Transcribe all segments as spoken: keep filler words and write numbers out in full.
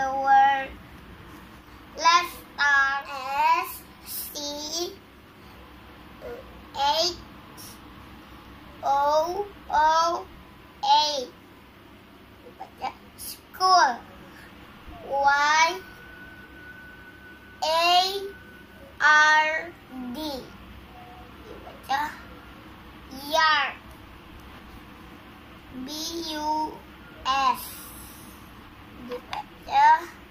the word. Let's start. S C H O O A. Dibaca school. Y A R D. Dibaca yard. B U S. Dibaca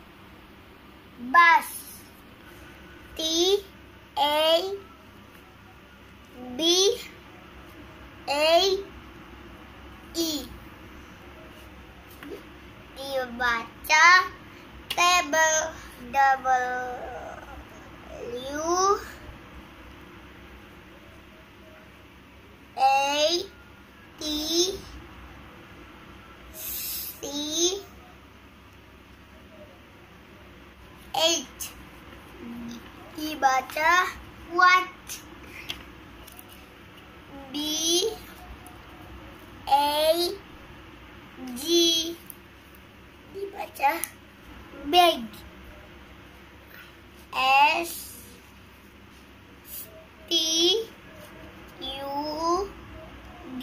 bus. T A B A E. Dibaca table. W A T C H. Dibaca what. B A G. Dibaca bag. S T U D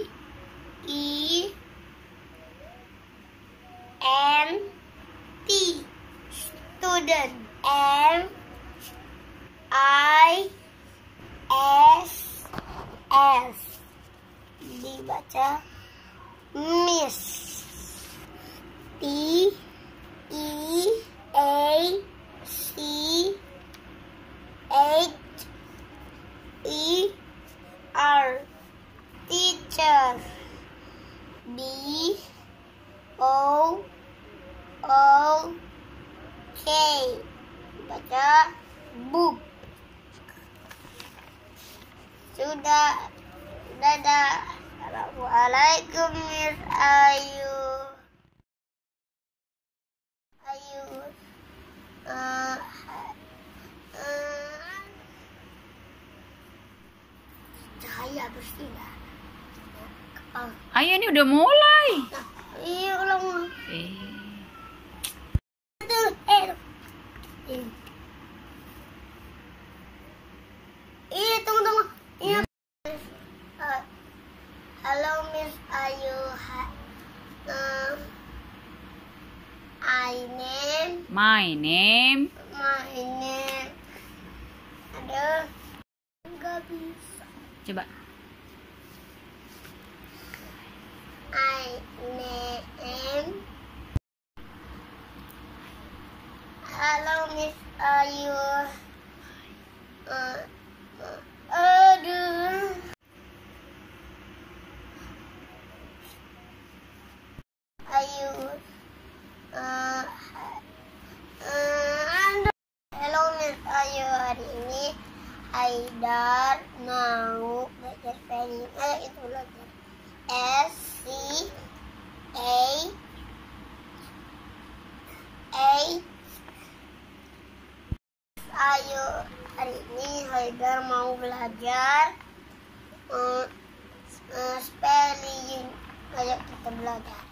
E N T. Student. M I S S. Dibaca miss. T E A C H E R. Teacher. B O O K. Baca book. Sudah. Dadah. Assalamualaikum Miss Ayu. Ayu. Uh, uh, cahaya bersih lah. Kepala. Ayo ini udah mulai. Nah, iya ulang. Eh. Tuh, eh. Eh. Iya, tunggu tunggu. Iya. Uh, halo Miss Ayu. Ha, uh, I name. My name. My name. Ada. Enggak bisa. Coba. I name. Halo Miss Ayu. Uh, uh, aduh. Ayu. Uh, uh, Halo Miss Ayu, hari ini Haidar mau belajar spelling. Eh, itu belajar. S C A A. Ayo, hari ini Haidar mau belajar uh, uh, spelling. Ayo kita belajar.